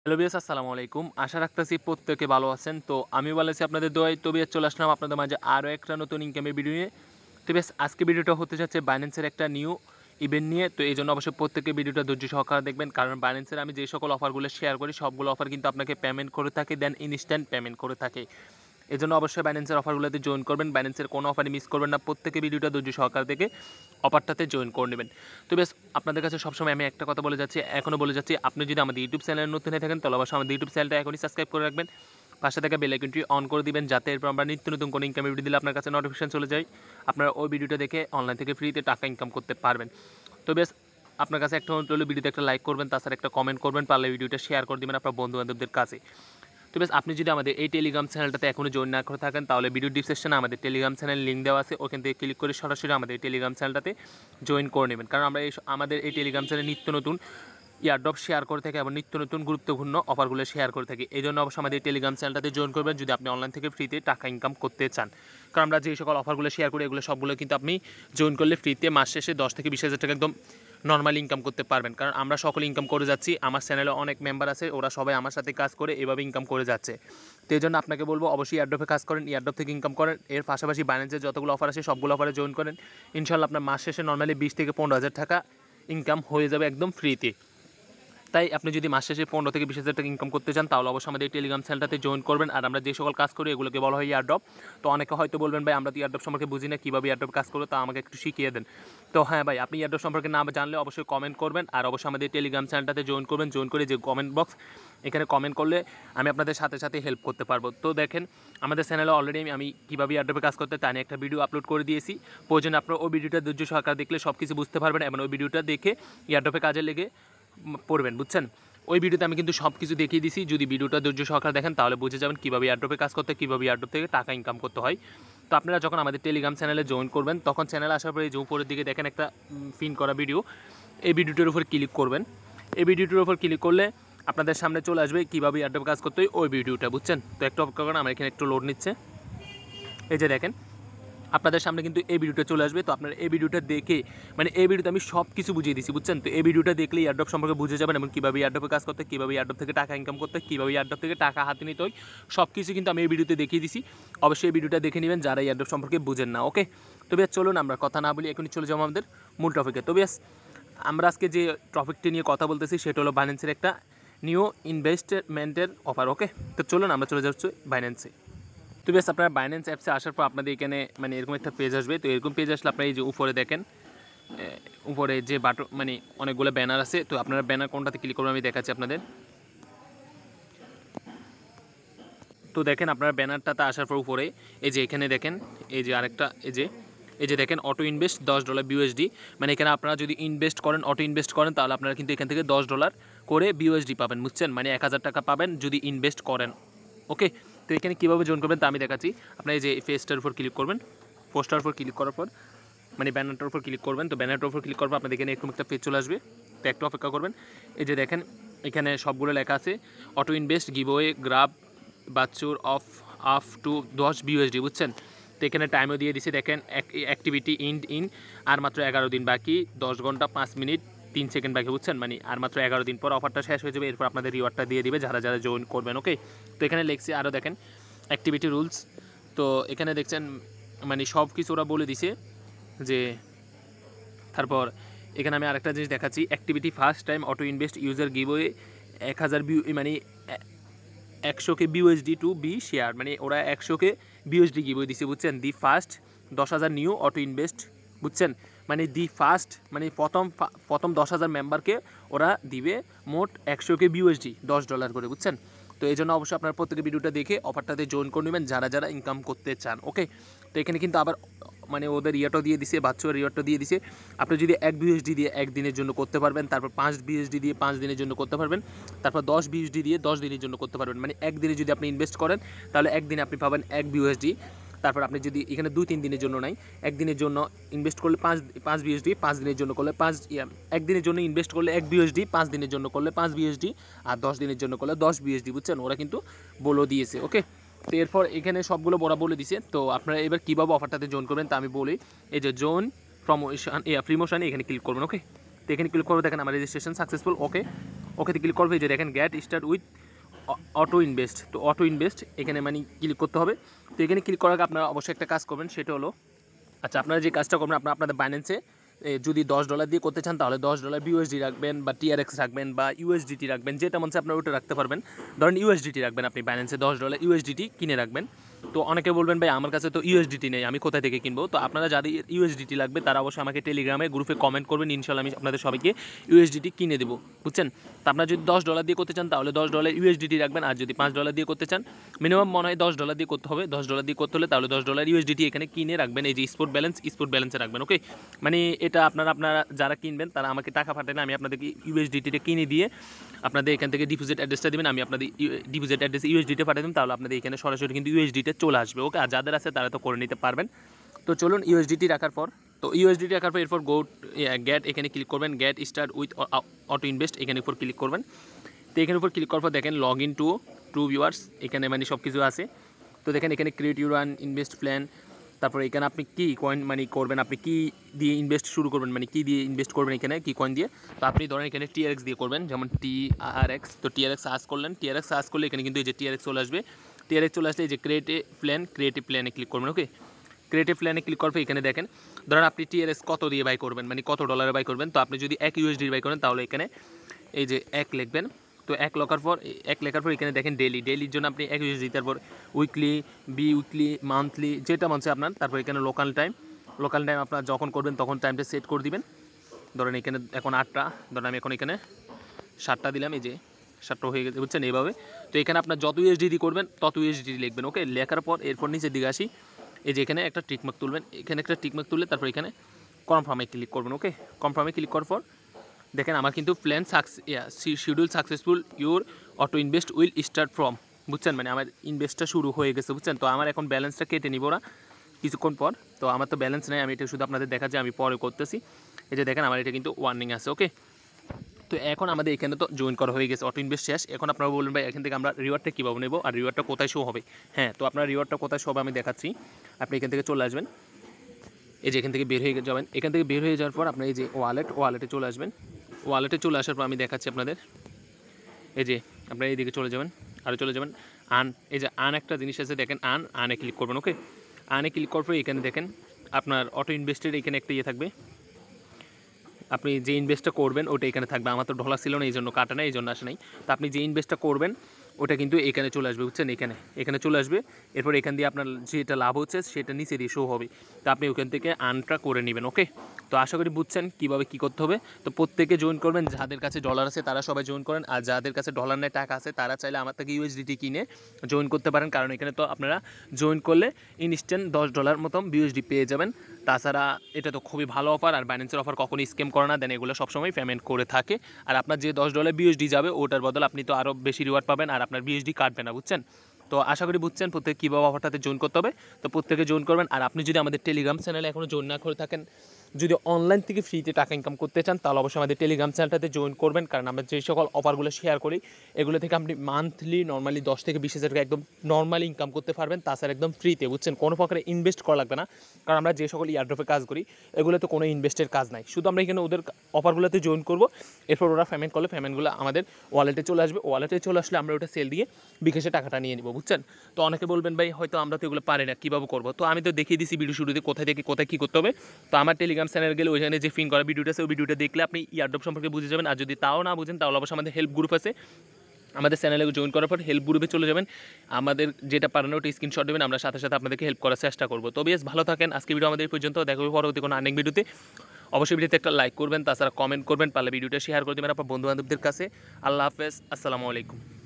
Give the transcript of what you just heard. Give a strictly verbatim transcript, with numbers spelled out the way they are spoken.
Hello বিয়াস, আসসালামু আলাইকুম। আশা রাখতেছি প্রত্যেকে ভালো আছেন। তো আমি ভালো আছি আপনাদের দোয়ায়। তো বিয়াস, চলে আসলাম আপনাদের মাঝে আরও একটা নতুন ইনকামের ভিডিও নিয়ে। তো বিয়াস, আজকে ভিডিওটা হতে যাচ্ছে বাইন্যান্সের একটা নিউ ইভেন্ট নিয়ে। তো এই জন্য অবশ্যই প্রত্যেকে ভিডিওটা ধৈর্য সহকারে দেখবেন, কারণ বাইন্যান্সের আমি যে সকল অফারগুলো শেয়ার করি সবগুলো অফার কিন্তু আপনাকে পেমেন্ট করে থাকে, দেন ইনস্ট্যান্ট পেমেন্ট করে থাকে। এই জন্য অবশ্যই বাইন্যান্সের অফারগুলোতে জয়েন করবেন। বাইন্যান্সের কোনো অফারই মিস করবেন না। প্রত্যেকে ভিডিওটা ধৈর্য সহকারে দেখে অফারটাতে জয়েন করে নেবেন। তো বেশ, আপনাদের কাছে সবসময় আমি একটা কথা বলে যাচ্ছি, এখনও বলে যাচ্ছি, আপনি যদি আমাদের ইউটিউব চ্যানেলে নতুন হয়ে থাকেন তাহলে অবশ্যই আমাদের ইউটিউব চ্যানেলটা এখনই সাবস্ক্রাইব করে রাখবেন। পাশে থাকা বেল আইকনটি অন করে দিবেন, যাতে এরপর আমরা নিত্য নতুন কোনো ইনকাম ভিডিও দিলে আপনার কাছে নোটিফিকেশন চলে যায়, আপনারা ওই ভিডিওটা দেখে অনলাইন থেকে ফ্রিতে টাকা ইনকাম করতে পারবেন। তো বেশ, আপনার কাছে একটা অনুরোধ হলো, ভিডিওতে একটা লাইক করবেন, তাছাড়া একটা কমেন্ট করবেন, পারলে ভিডিওটা শেয়ার করে দেবেন আপনার বন্ধু বান্ধবদের কাছে। তো বেশ, আপনি যদি আমাদের এই টেলিগ্রাম চ্যানেলটাতে এখনও জয়েন না করে থাকেন তাহলে ভিডিও ডিসক্রিপশনে আমাদের টেলিগ্রাম চ্যানেল লিঙ্ক দেওয়া আছে, ওখান থেকে ক্লিক করে সরাসরি আমাদের এই টেলিগ্রাম চ্যানেলটাতে জয়েন করে নেবেন। কারণ আমরা এই আমাদের এই টেলিগ্রাম চ্যানেলে নিত্য নতুন এয়ারড্রপ শেয়ার করে থাকি এবং নিত্য নতুন গুরুত্বপূর্ণ অফারগুলো শেয়ার করে থাকি। এই জন্য অবশ্যই আমাদের টেলিগ্রাম চ্যানেলটাতে জয়েন করবেন যদি আপনি অনলাইন থেকে ফ্রিতে টাকা ইনকাম করতে চান। কারণ আমরা যে সকল অফারগুলো শেয়ার করি এগুলো সবগুলো কিন্তু আপনি জয়েন করলে ফ্রিতে মাস শেষে দশ থেকে বিশ হাজার টাকা একদম নর্মালি ইনকাম করতে পারবেন। কারণ আমরা সকলে ইনকাম করে যাচ্ছি, আমার চ্যানেলে অনেক মেম্বার আছে, ওরা সবাই আমার সাথে কাজ করে এভাবে ইনকাম করে যাচ্ছে। তো এই জন্য আপনাকে বলবো অবশ্যই এয়ারড্রপে কাজ করেন, এয়ারড্রপ থেকে ইনকাম করেন। এর পাশাপাশি বাইন্যান্সের যতগুলো অফার আছে সবগুলো অফারে জয়েন করেন। ইনশাল্লাহ আপনার মাস শেষে নর্মালি বিশ থেকে পনেরো হাজার টাকা ইনকাম হয়ে যাবে একদম ফ্রিতে। তাই আপনি যদি মাস শেষে পনেরো থেকে বিশ হাজার টাকা ইনকাম করতে চান তাহলে অবশ্যই আমাদের টেলিগ্রাম চ্যানেলটাতে জয়েন করবেন। আর আমরা যে সকল কাজ করি এগুলোকে বলা হয় এয়ারড্রপ। তো অনেকে হয়তো বলবেন, ভাই আমরা তো এয়ারড্রপ সম্পর্কে বুঝি না, কীভাবে এয়ারড্রপ কাজ করবো তা আমাকে একটু শিখিয়ে দেন। তো হ্যাঁ ভাই, আপনি এয়ারড্রপ সম্পর্কে না জানলে অবশ্যই কমেন্ট করবেন, আর অবশ্যই আমাদের টেলিগ্রাম চ্যানেলটাতে জয়েন করবেন। জয়েন করে যে কমেন্ট বক্স, এখানে কমেন্ট করলে আমি আপনাদের সাথে সাথে হেল্প করতে পারবো। তো দেখেন, আমাদের চ্যানেলে অলরেডি আমি কীভাবে এয়ারড্রপে কাজ করতে তা নিয়ে একটা ভিডিও আপলোড করে দিয়েছি। প্রয়োজনে আপনার ওই ভিডিওটা ধৈর্য সহকারে দেখলে সব কিছু বুঝতে পারবেন এবং ওই ভিডিওটা দেখে এয়ারড্রপে কাজে লেগে পড়বেন, বুঝছেন। ওই ভিডিওতে আমি কিন্তু সব কিছু দেখিয়ে দিছি। যদি ভিডিওটা ধৈর্য সহকারে দেখেন তাহলে বুঝে যাবেন কীভাবে এয়ারড্রপে কাজ করতে, কীভাবে এয়ারড্রপ থেকে টাকা ইনকাম করতে হয়। তো আপনারা যখন আমাদের টেলিগ্রাম চ্যানেলে জয়েন করবেন তখন চ্যানেলে আসার পরে যে উপরের দিকে দেখেন একটা পিন করা ভিডিও, এই ভিডিওটির উপর ক্লিক করবেন। এই ভিডিওটির উপর ক্লিক করলে আপনাদের সামনে চলে আসবে কীভাবে এয়ারড্রপে কাজ করতে হয় ওই ভিডিওটা, বুঝছেন। তো একটু অপেক্ষা করেন, আমার এখানে একটু লোড নিচ্ছে। এই যে দেখেন, আপনাদের সামনে কিন্তু এই ভিডিওটা চলে আসবে। তো আপনারা এই ভিডিওটা দেখে, মানে এই ভিডিওতে আমি সব কিছু বুঝিয়ে দিচ্ছি, বুঝছেন। তো এই ভিডিওটা দেখলে এয়ারড্রপ সম্পর্কে বুঝে যাবেন এবং কীভাবে এয়ারড্রপে কাজ করতে, কীভাবে এয়ারড্রপ থেকে টাকা ইনকাম করতে, কীভাবে এয়ারড্রপ থেকে টাকা হাতে নিতে হয়, সব কিছু কিন্তু আমি এই ভিডিওতে দেখিয়ে দিচ্ছি। অবশ্যই এই ভিডিওটা দেখে নেবেন যারা এয়ারড্রপ সম্পর্কে বুঝেন না, ওকে। তো বেশ, চলুন আমরা কথা না বলি এখনই চলে যাবো আমাদের মূল টপিকে। তো বেশ, আমরা আজকে যে টপিকটি নিয়ে কথা বলতেছি সেটা হলো বাইন্যান্সের একটা নিউ ইনভেস্টমেন্টের অফার, ওকে। তো চলুন আমরা চলে যাচ্ছি বাইন্যান্সে। তো বেশ, আপনার বাইন্যান্স অ্যাপসে আসার পর আপনাদের এখানে মানে এরকম একটা পেজ আসবে। তো এরকম পেজ আসলে আপনারা এই যে উপরে দেখেন, উপরে যে বাটন মানে অনেকগুলো ব্যানার আছে। তো আপনারা ব্যানার কোনটাতে ক্লিক করবেন আমি দেখাচ্ছি আপনাদের। তো দেখেন, আপনার ব্যানারটাতে আসার পর উপরে এই যে এখানে দেখেন, এই যে আরেকটা এই যে এই যে দেখেন অটো ইনভেস্ট দশ ডলার বিউএসডি, মানে এখানে আপনারা যদি ইনভেস্ট করেন, অটো ইনভেস্ট করেন তাহলে আপনারা কিন্তু এখান থেকে দশ ডলার করে বিউএসডি পাবেন, বুঝছেন। মানে এক হাজার টাকা পাবেন যদি ইনভেস্ট করেন, ওকে। তো এখানে কীভাবে জয়েন করবেন তা আমি দেখাচ্ছি। আপনার এই যে ফেসটার উপর ক্লিক করবেন, পোস্টার উপর ক্লিক করার পর মানে ব্যানারটার উপর ক্লিক করবেন। তো ব্যানারটার উপর ক্লিক করার পর আপনাদের এখানে এরকম একটা পেজ চলে আসবে। তো একটু অপেক্ষা করবেন। এই যে দেখেন, এখানে সবগুলো লেখা আছে অটো ইনভেস্ট গিভওয়ে গ্রাব বাচ্চুর অফ আপ টু দশ বিউএসডি, বুঝছেন। তো এখানে টাইমও দিয়ে দিছি, দেখেন অ্যাক্টিভিটি ইন্ড ইন আর মাত্র এগারো দিন বাকি, দশ ঘন্টা পাঁচ মিনিট তিন সেকেন্ড বাকি, বুঝছেন। মানে আর মাত্র এগারো দিন পর অফারটা শেষ হয়ে যাবে, এরপর আপনাদের রিওয়ার্ডটা দিয়ে দিবে যারা যারা জয়েন করবেন, ওকে। তো এখানে লিখছি আরও দেখেন অ্যাক্টিভিটি রুলস। তো এখানে দেখছেন মানে সব কিছু ওরা বলে দিছে যে, তারপর এখানে আমি আরেকটা জিনিস দেখাচ্ছি, activity first time auto invest user giveaway এক হাজার বিউ মানে একশোকে বিউএসডি টু বি শেয়ার, মানে ওরা একশোকে বিউএসডি গিভওয়ে দিছে, বুঝছেন। দি ফার্স্ট দশ হাজার নিউ অটো ইনভেস্ট, বুঝছেন। মানে দি ফার্স্ট মানে প্রথম প্রথম দশ হাজার মেম্বারকে ওরা দিবে মোট একশোকে বিউএসডি দশ ডলার করে, বুঝছেন। তো এই জন্য অবশ্যই আপনার প্রত্যেকে ভিডিওটা দেখে অফারটাতে জয়েন করে নেবেন যারা যারা ইনকাম করতে চান, ওকে। তো এখানে কিন্তু আবার মানে ওদের ইয়েটাও দিয়ে দিছে, বাচ্চার রিওয়ার্ডটা দিয়ে দিছে। আপনি যদি এক বিউএসডি দিয়ে এক দিনের জন্য করতে পারবেন, তারপর পাঁচ বিউএসডি দিয়ে পাঁচ দিনের জন্য করতে পারবেন, তারপর দশ বিউএসডি দিয়ে দশ দিনের জন্য করতে পারবেন। মানে একদিনে যদি আপনি ইনভেস্ট করেন তাহলে একদিনে আপনি পাবেন এক বিউএসডি। তারপর আপনি যদি এখানে দুই তিন দিনের জন্য নাই, একদিনের জন্য ইনভেস্ট করলে পাঁচ পাঁচ বিউএসডি, পাঁচ দিনের জন্য করলে পাঁচ একদিনের জন্য ইনভেস্ট করলে এক বিউএসডি, পাঁচ দিনের জন্য করলে পাঁচ বিউএসডি, আর দশ দিনের জন্য করলে দশ বিউএসডি, বুঝছেন। ওরা কিন্তু বলে দিয়েছে, ওকে। তো এরপর এখানে সবগুলো বড়া বলে দিছে। তো আপনারা এবার কীভাবে অফারটাতে জয়েন করবেন তা আমি বলি। এই যে জোন প্রমোশন প্রমোশনে এখানে ক্লিক করবেন, ওকে। তো এখানে ক্লিক করবে, দেখেন আমার রেজিস্ট্রেশন সাকসেসফুল, ওকে। ওকেতে ক্লিক করবে, যে দেখেন get start with auto invest. তো অটো ইনভেস্ট এখানে মানে ক্লিক করতে হবে। তো এখানে ক্লিক করার আগে আপনারা অবশ্যই একটা কাজ করবেন, সেটা হলো আচ্ছা আপনারা যে কাজটা করবেন, আপনারা আপনাদের বাইন্যান্সে যদি দশ ডলার দিয়ে করতে চান তাহলে দশ ডলার বিউএসডি রাখবেন বা টিআরএক্স রাখবেন বা ইউএসডিটি রাখবেন, যেটা মনে হচ্ছে আপনারা ওটা রাখতে পারবেন। ধরেন ইউএসডিটি রাখবেন, আপনি বাইন্যান্সে দশ ডলার ইউএসডিটি কিনে রাখবেন। তো অনেকে বলবেন ভাই আমার কাছে তো ইউএসডিটি নেই, আমি কোথা থেকে কিনবো? তো আপনারা যাদের ইউএসডিটি লাগবে তারা অবশ্যই আমাকে টেলিগ্রামে গ্রুপে কমেন্ট করবেন, ইনশাল্লাহ আমি আপনাদের সবাইকে ইউএসডিটি কিনে দেবো, বুঝছেন? তো আপনারা যদি দশ ডলার দিয়ে করতে চান তাহলে দশ ডলার ইউএসডিটি রাখবেন, আর যদি পাঁচ ডলার দিয়ে করতে চান মিনিমাম মনে হয় দশ ডলার দিয়ে করতে হবে, দশ ডলার দিয়ে করতে হলে তাহলে দশ ডলার ইউএসডিটি এখানে কিনে রাখবেন। এই যে স্পোর্ট ব্যালেন্স, স্পোর্ট ব্যালেন্সে রাখবেন, ওকে? মানে এটা আপনারা আপনারা যারা কিনবেন তারা আমাকে টাকা পাঠান, আমি আপনাদেরকে ইউএসডিটিটা কিনে দিয়ে আপনাদের এখান থেকে ডিপোজিট অ্যাড্রেসটা দেবেন, আমি আপনাদের ডিপোজিট অ্যাড্রেস ইউএসডিটা পাঠিয়ে দেবেন, তাহলে আপনাদের এখানে সরাসরি কিন্তু ইউএসডিটা চলে আসবে, ওকে? আর যাদের আছে তারা তো করে নিতে পারবেন। তো চলুন ইউএসডিটি রাখার পর, তো ইউএসডিটি রাখার পর এরপর গো গেট এখানে ক্লিক করবেন, get start with auto invest এখানে উপর ক্লিক করবেন। তো এখানের উপর ক্লিক করার পর দেখেন log in to to viewers, এখানে মানে সব কিছু আছে। তো দেখেন এখানে create your one invest plan, তারপরে এখানে আপনি কী কয়েন মানে করবেন, আপনি কী দিয়ে ইনভেস্ট শুরু করবেন, মানে কী দিয়ে ইনভেস্ট করবেন এখানে কী কয়েন দিয়ে। তো আপনি ধরেন এখানে টিআরএক্স দিয়ে করবেন, যেমন টি আর এক্স। তো টিআরএক্স সার্চ করলেন, টিআরএক্স সার্চ করলে এখানে কিন্তু এই যে টিআরএক্স চলে আসবে। টিআরএক্স চলে আসলে এই যে ক্রিয়েট এ প্ল্যান, ক্রিয়েটিভ প্ল্যানে ক্লিক করবেন, ওকে? ক্রিয়েটিভ প্ল্যানে ক্লিক করবে, এখানে দেখেন ধরেন আপনি টিআরএক্স কত দিয়ে বাই করবেন, মানে কত ডলারে বাই করবেন। তো আপনি যদি এক ইউএসডি বাই করেন তাহলে এখানে এই যে এক লিখবেন। তো এক লেখার পর এক লেখার পর এখানে দেখেন ডেলি, ডেলির জন্য আপনি এক ইউএসডি, তারপর উইকলি, বি উইকলি, মান্থলি, যেটা মনে আপনার। তারপর এখানে লোকাল টাইম, লোকাল টাইম আপনার যখন করবেন তখন টাইমটা সেট করে দিবেন। ধরেন এখানে এখন আটটা, ধরেন আমি এখন এখানে সাতটা দিলাম, এই যে সাতটা হয়ে গেছে, বুঝছেন? এইভাবে। তো এখানে আপনার যত ইউএসডি করবেন তত ইউএসডি লিখবেন, ওকে? লেখার পর এরপর নিচের দিকে আসি, এই যে এখানে একটা টিকমার্ক তুলবেন, এখানে একটা টিকমার্ক তুললে তারপর এখানে কনফার্মে ক্লিক করবেন, ওকে? কনফার্মে ক্লিক করার পর দেখেন আমার কিন্তু plan success schedule successful, your auto invest will start from, বুঝছেন? মানে আমার ইনভেস্টটা শুরু হয়ে গেছে, বুঝছেন? তো আমার এখন ব্যালেন্সটা কেটে নিব না কিছুক্ষণ পর। তো আমার তো ব্যালেন্স নেই, আমি এটা শুধু আপনাদের দেখা যায় আমি পরে করতেছি। এই যে দেখেন আমার এটা কিন্তু ওয়ার্নিং আছে, ওকে? তো এখন আমাদের এখানে তো জয়েন করা হয়ে গেছে, অটো ইনভেস্ট শেষ। এখন আপনারা বলবেন ভাই এখান থেকে আমরা রিওয়ার্ডটা কীভাবে নেব আর রিওয়ার্ডটা কোথায় শো হবে? হ্যাঁ, তো আপনার রিওয়ার্ডটা কোথায় শো হবে আমি দেখাচ্ছি। আপনি এখান থেকে চলে আসবেন, এই যে এখান থেকে বের হয়ে যাবেন। এখান থেকে বের হয়ে যাওয়ার পর আপনার এই যে ওয়ালেট, ওয়ালেটে চলে আসবেন। ওয়ালেটে চলে আসার পর আমি দেখাচ্ছি আপনাদের, এই যে আপনারা এইদিকে চলে যাবেন, আরও চলে যাবেন। আন, এই যে আন একটা জিনিস আছে দেখেন, আন, আনে ক্লিক করবেন, ওকে? আনে ক্লিক করার পর এখানে দেখেন আপনার অটো ইনভেস্টের এখানে একটা ইয়ে থাকবে, আপনি যে ইনভেস্টটা করবেন ওটা এখানে থাকবে। আমার তো ডলার ছিল না এই জন্য কাটা নেই, এই জন্য আসে নাই। তো আপনি যে ইনভেস্টটা করবেন ওটা কিন্তু এখানে চলে আসবে, বুঝছেন? এখানে এখানে চলে আসবে। এরপর এখান দিয়ে আপনার যেটা লাভ হচ্ছে সেটা নিচে দিয়ে শো হবে। তো আপনি ওখান থেকে আর্নটা করে নেবেন, ওকে? তো আশা করি বুঝছেন কীভাবে কী করতে হবে। তো প্রত্যেকে জয়েন করবেন, যাদের কাছে ডলার আছে তারা সবাই জয়েন করেন, আর যাদের কাছে ডলার নেই টাকা আছে তারা চাইলে আমার থেকে ইউএসডিটি কিনে জয়েন করতে পারেন, কারণ এখানে তো আপনারা জয়েন করলে ইনস্ট্যান্ট দশ ডলার মতন বিউএসডি পেয়ে যাবেন। তাছাড়া এটা তো খুবই ভালো অফার, আর বাইন্যান্সের অফার কখনই স্ক্যাম করে না, দেন এগুলো সবসময় পেমেন্ট করে থাকে। আর আপনার যে দশ ডলার বিউএসডি যাবে ওটার বদল আপনি তো আরও বেশি রিওয়ার্ড পাবেন, আর আপনার বিউএসডি কাটবে না, বুঝছেন? তো আশা করি বুঝছেন প্রত্যেকে কীভাবে অফারটাতে জয়েন করতে হবে। তো প্রত্যেকে জয়েন করবেন। আর আপনি যদি আমাদের টেলিগ্রাম চ্যানেলে এখনও জয়েন না করে থাকেন, যদি অনলাইন থেকে ফ্রিতে টাকা ইনকাম করতে চান তাহলে অবশ্যই আমাদের টেলিগ্রাম চ্যানেলটাতে জয়েন করবেন, কারণ আমরা যে সকল অফারগুলো শেয়ার করি এগুলো থেকে আপনি মান্থলি নর্মালি দশ থেকে বিশ হাজার টাকা একদম নর্মালি ইনকাম করতে পারবেন, তাছাড়া একদম ফ্রিতে, বুঝছেন? কোনো প্রকারে ইনভেস্ট করা লাগবে না, কারণ আমরা যে সকল এয়ারড্রপে কাজ করি এগুলোতে কোনো ইনভেস্টের কাজ নাই। শুধু আমরা এখানে ওদের অফারগুলোতে জয়েন করব, এরপর ওরা পেমেন্ট করলে পেমেন্টগুলো আমাদের ওয়ালেটে চলে আসবে। ওয়ালেটে চলে আসলে আমরা ওটা সেল দিয়ে বিকাশে টাকাটা নিয়ে নিব, বুঝছেন? তো অনেকে বলবেন ভাই হয়তো আমরা তো এগুলো পারি না, কীভাবে করবো? তো আমি তো দেখিয়ে দিচ্ছি ভিডিও শুরুতে কোথায় থেকে কোথায় কী করতে হবে। তো আমার টেলিগ্রাম চ্যানেল গেলে ওইখানে যে ফিন করা ভিডিওটা আছে ওই ভিডিওটা দেখলে আপনি এয়ারড্রপ সম্পর্কে বুঝে যাবেন। আর যদি তাও না বুঝেন তাহলে অবশ্যই আমাদের হেল্প গ্রুপ আছে, আমাদের চ্যানেলে জয়েন করার পর হেল্প গ্রুপে চলে যাবেন, আমাদের যেটা পারেন ওটা স্ক্রিনশট দেবেন, আমরা সাথে সাথে আপনাদেরকে হেল্প করার চেষ্টা করবো। তো বেশ ভালো থাকেন, আজকে ভিডিও আমাদের এই পর্যন্ত, দেখা হবে পরবর্তী কোনো আর্নিং ভিডিওতে। অবশ্যই ভিডিওতে একটা লাইক করবেন, তাছাড়া কমেন্ট করবেন, পারলে ভিডিওটা শেয়ার করে দেবেন আপনার বন্ধু বান্ধবদের কাছে। আল্লাহ হাফেজ, আসসালামু আলাইকুম।